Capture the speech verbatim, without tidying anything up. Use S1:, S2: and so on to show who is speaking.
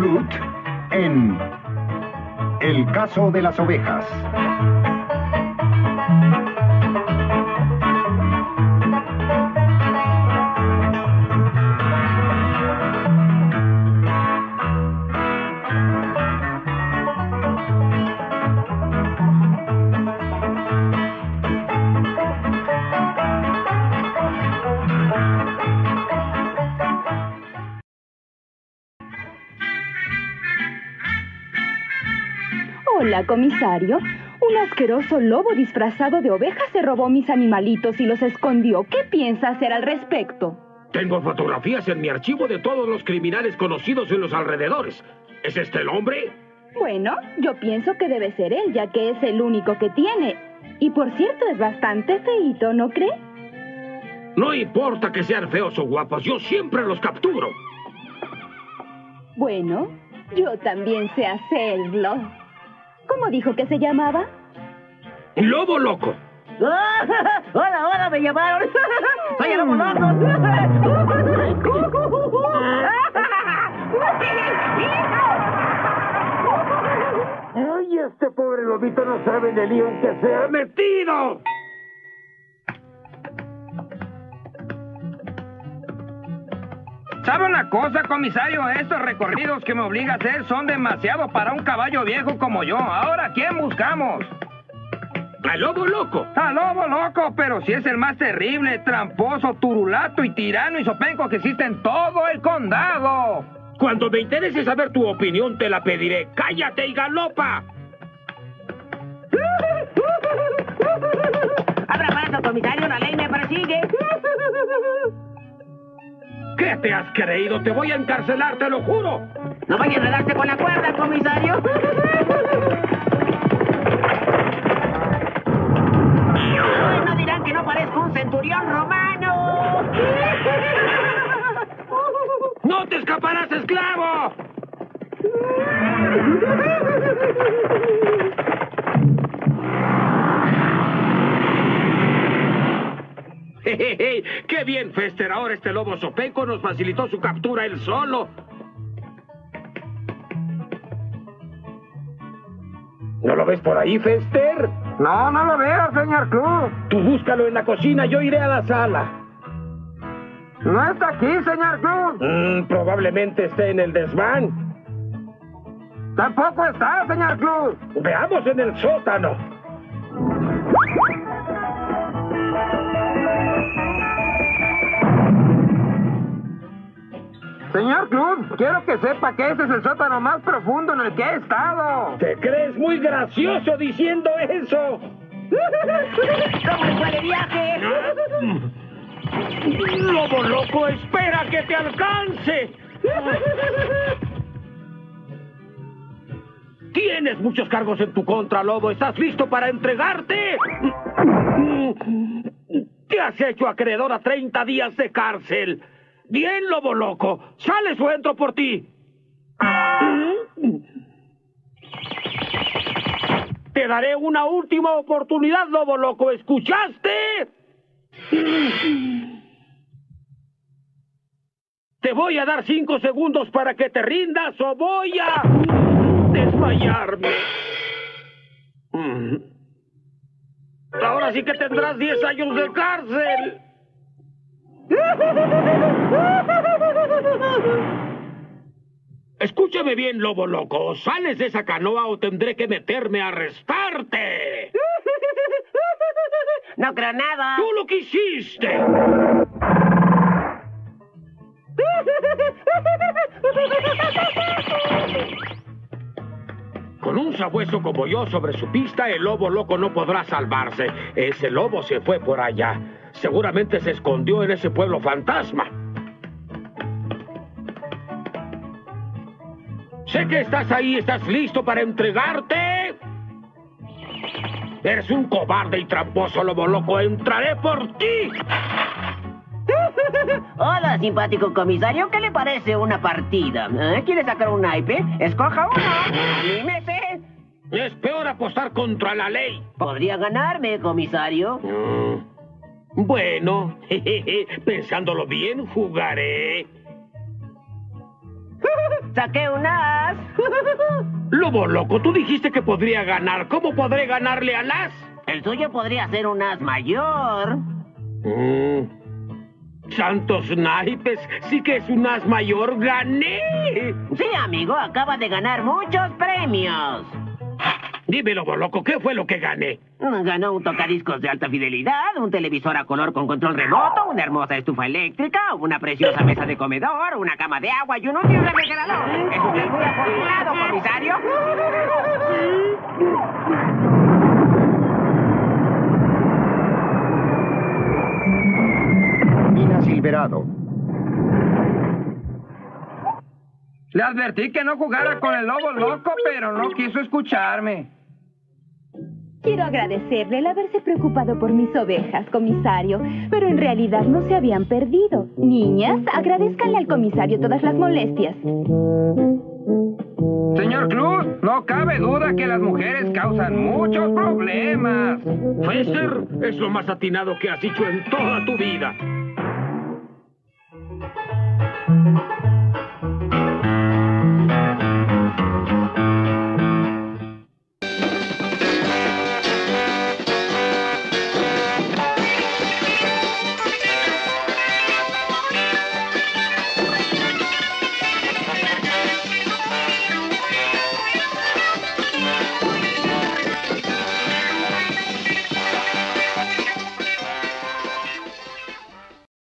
S1: Clute en El caso de las ovejas.
S2: Hola, comisario. Un asqueroso lobo disfrazado de oveja se robó mis animalitos y los escondió. ¿Qué piensa hacer al respecto?
S3: Tengo fotografías en mi archivo de todos los criminales conocidos en los alrededores. ¿Es este el hombre?
S2: Bueno, yo pienso que debe ser él, ya que es el único que tiene. Y por cierto, es bastante feíto, ¿no cree?
S3: No importa que sean feos o guapos, yo siempre los capturo.
S2: Bueno, yo también sé hacerlo. ¿Cómo dijo que se llamaba?
S3: Lobo Loco.
S4: ¡Hola, hola! ¡Me llamaron! ¡Soy el Lobo Loco!
S5: ¡Ay, este pobre lobito no sabe en el lío en que se ha
S3: metido!
S6: ¿Sabe una cosa, comisario? Estos recorridos que me obliga a hacer son demasiado para un caballo viejo como yo. Ahora, ¿quién buscamos?
S3: ¡Al Lobo Loco!
S6: ¡Al Lobo Loco! Pero si es el más terrible, tramposo, turulato y tirano y sopenco que existe en todo el condado.
S3: Cuando me interese saber tu opinión, te la pediré. ¡Cállate y galopa!
S4: ¡Abra paso, comisario! ¡La ley me persigue!
S3: ¿Qué te has creído? Te voy a encarcelar, te lo juro.
S4: ¡No vaya a enredarse con la cuerda, comisario! ¡No dirán que no parezco un centurión romano!
S3: ¡No te escaparás, esclavo! Jejeje, ¡qué bien, Fester! Ahora este lobo sopenco nos facilitó su captura él solo. ¿No lo ves por ahí, Fester?
S5: No, no lo veo, señor Club.
S3: Tú búscalo en la cocina, yo iré a la sala.
S5: No está aquí, señor Club.
S3: Mm, probablemente esté en el desván.
S5: Tampoco está, señor Club.
S3: Veamos en el sótano.
S5: Señor Club, quiero que sepa que este es el sótano más profundo en el que he estado.
S3: ¿Te crees muy gracioso diciendo eso?
S4: ¿Cómo fue de viaje?
S3: ¡Lobo Loco, espera que te alcance! Tienes muchos cargos en tu contra, Lobo. ¿Estás listo para entregarte? Te has hecho acreedor a treinta días de cárcel. Bien, Lobo Loco. ¿Sales o entro por ti? Te daré una última oportunidad, Lobo Loco. ¿Escuchaste? Te voy a dar cinco segundos para que te rindas o voy a desmayarme. Ahora sí que tendrás diez años de cárcel. Escúchame bien, Lobo Loco. ¿Sales de esa canoa o tendré que meterme a arrestarte?
S4: No creo nada.
S3: ¡Tú lo quisiste! Con un sabueso como yo sobre su pista, el Lobo Loco no podrá salvarse. Ese lobo se fue por allá. Seguramente se escondió en ese pueblo fantasma. Sé que estás ahí. ¿Estás listo para entregarte? Eres un cobarde y tramposo, Lobo Loco. ¡Entraré por ti!
S4: Hola, simpático comisario. ¿Qué le parece una partida? ¿Eh? ¿Quiere sacar un naipe? Escoja uno. Anímese.
S3: Es peor apostar contra la ley.
S4: ¿Podría ganarme, comisario?
S3: Mm. Bueno, jejeje, pensándolo bien, jugaré.
S4: ¡Saqué un as!
S3: Lobo loco, tú dijiste que podría ganar. ¿Cómo podré ganarle al as?
S4: El suyo podría ser un as mayor.
S3: Mm. ¡Santos naipes! ¡Sí que es un as mayor! ¡Gané!
S4: Sí, amigo, acaba de ganar muchos premios.
S3: Dime, Lobo loco, ¿qué fue lo que gané?
S4: Ganó un tocadiscos de alta fidelidad, un televisor a color con control remoto, una hermosa estufa eléctrica, una preciosa mesa de comedor, una cama de agua y un útil refrigerador. ¿Es usted muy afortunado, comisario?
S1: Mina Silverado.
S6: Le advertí que no jugara con el lobo loco, pero no quiso escucharme.
S2: Quiero agradecerle el haberse preocupado por mis ovejas, comisario, pero en realidad no se habían perdido. Niñas, agradezcanle al comisario todas las molestias.
S6: Señor Cluz, no cabe duda que las mujeres causan muchos problemas.
S3: Fester, es lo más atinado que has dicho en toda tu vida.